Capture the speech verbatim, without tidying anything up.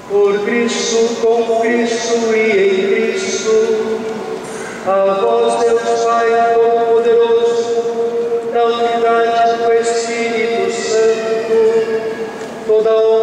Por Cristo, com Cristo e em Cristo, a vós, Deus Pai Todo-Poderoso, na unidade do Espírito Santo, toda honra